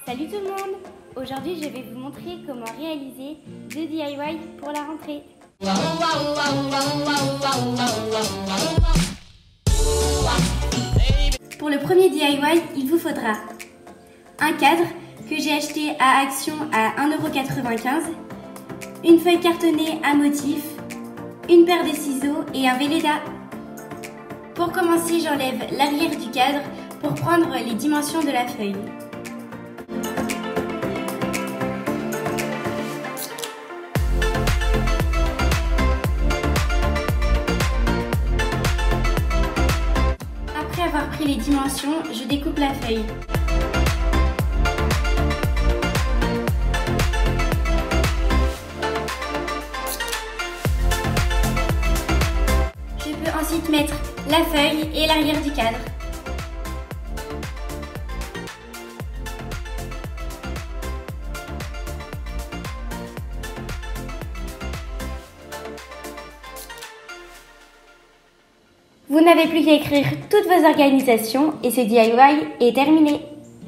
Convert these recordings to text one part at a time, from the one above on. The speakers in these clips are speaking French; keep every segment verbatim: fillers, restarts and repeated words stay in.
Salut tout le monde! Aujourd'hui, je vais vous montrer comment réaliser deux D I Y pour la rentrée. Pour le premier D I Y, il vous faudra un cadre que j'ai acheté à Action à un euro quatre-vingt-quinze, une feuille cartonnée à motif, une paire de ciseaux et un Velleda. Pour commencer, j'enlève l'arrière du cadre pour prendre les dimensions de la feuille. Après avoir pris les dimensions, je découpe la feuille. Je peux ensuite mettre la feuille et l'arrière du cadre. Vous n'avez plus qu'à écrire toutes vos organisations et ce D I Y est terminé.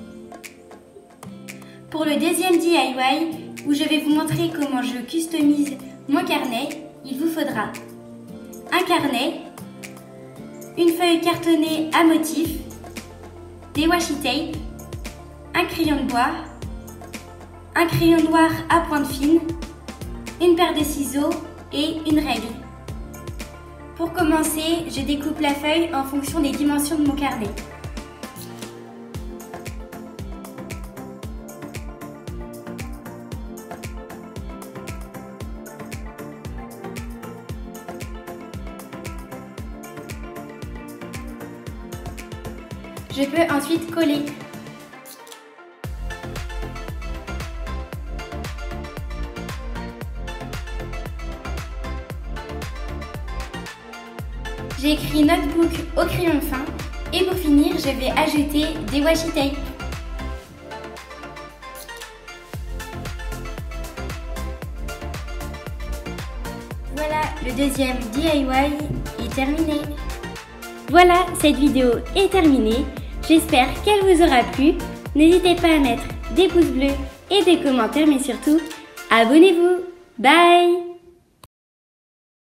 Pour le deuxième D I Y, où je vais vous montrer comment je customise mon carnet, il vous faudra un carnet, une feuille cartonnée à motif, des washi tape, un crayon de bois, un crayon noir à pointe fine, une paire de ciseaux et une règle. Pour commencer, je découpe la feuille en fonction des dimensions de mon carnet. Je peux ensuite coller. J'ai écrit notebook au crayon fin et pour finir, je vais ajouter des washi tape. Voilà, le deuxième D I Y est terminé. Voilà, cette vidéo est terminée. J'espère qu'elle vous aura plu. N'hésitez pas à mettre des pouces bleus et des commentaires, mais surtout, abonnez-vous. Bye!